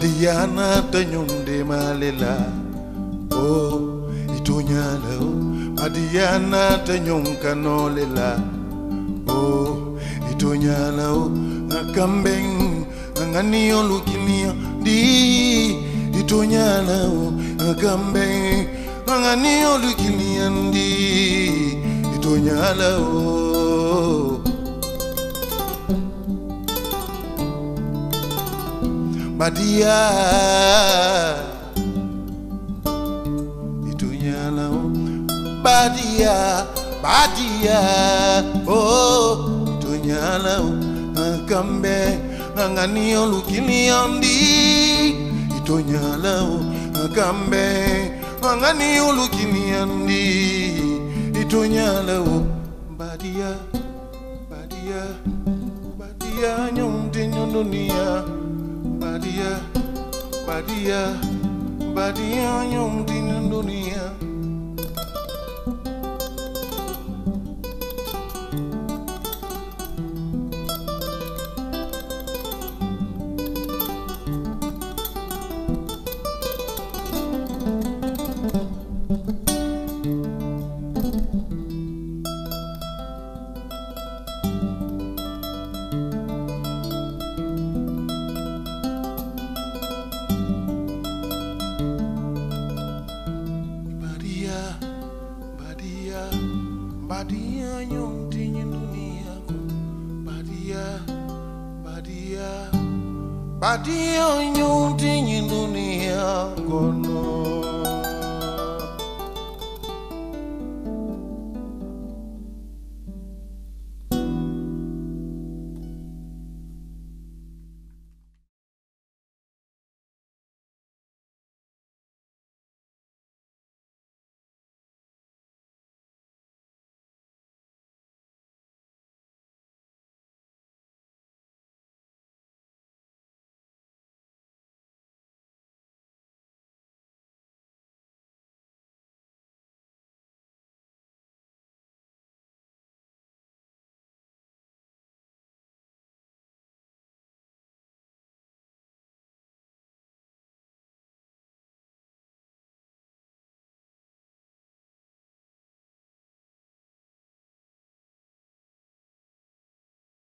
Badiana tanyonde malela oh itonyala oh Badiana tanyonkanolela oh itonyala oh akambeng angani olukinia di itonyala oh akambeng angani olukinia di itonyala oh Badia itonyala oh Badia Badia oh itonyala oh akambe angani olukini andi itonyala oh akambe angani olukini andi itonyala oh Badia Badia Badia nyonde nyondonia Badia, Badia, Badia, nyom di dunia. Badia nyom tingin dunia ko Badia Badia Badia nyom tingin dunia ko